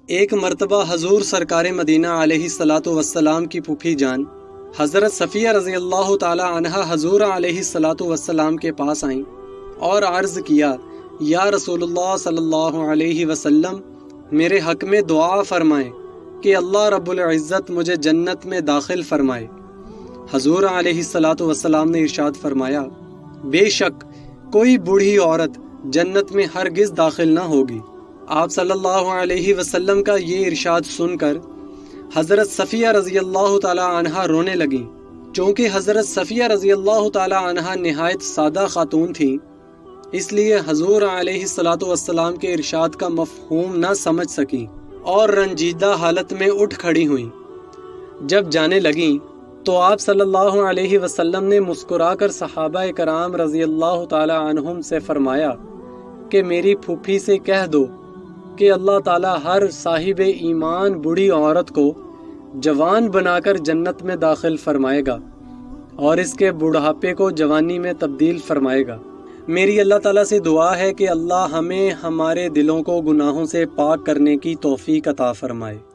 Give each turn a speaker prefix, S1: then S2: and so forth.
S1: ایک مرتبہ حضور سرکار مدینہ علیہ الصلاۃ والسلام کی پھوپھی جان حضرت صفیہ رضی اللہ تعالی عنہا حضور علیہ الصلاۃ والسلام کے پاس آئیں اور عرض کیا، یا رسول اللہ صلی اللہ علیہ وسلم، میرے حق میں دعا فرمائیں کہ اللہ رب العزت مجھے جنت میں داخل فرمائے۔ حضور علیہ الصلاۃ والسلام نے ارشاد فرمایا، بے شک کوئی بوڑھی عورت جنت میں ہرگز داخل نہ ہوگی۔ آپ صلی اللہ علیہ وسلم کا یہ ارشاد سن کر حضرت صفیہ رضی اللہ تعالی عنہا رونے لگیں۔ چونکہ حضرت صفیہ رضی اللہ تعالی عنہا نہایت سادہ خاتون تھیں، اس لیے حضور علیہ الصلاۃ والسلام کے ارشاد کا مفہوم نہ سمجھ سکیں اور رنجیدہ حالت میں اٹھ کھڑی ہوئیں۔ جب جانے لگیں تو آپ صلی اللہ علیہ وسلم نے مسکرا کر صحابہ کرام رضی اللہ تعالی عنہم سے فرمایا کہ میری پھوپھی سے کہہ دو کہ اللہ تعالیٰ ہر صاحب ایمان بوڑھی عورت کو جوان بنا کر جنت میں داخل فرمائے گا اور اس کے بڑھاپے کو جوانی میں تبدیل فرمائے گا۔ میری اللہ تعالیٰ سے دعا ہے کہ اللہ ہمیں ہمارے دلوں کو گناہوں سے پاک کرنے کی توفیق عطا فرمائے۔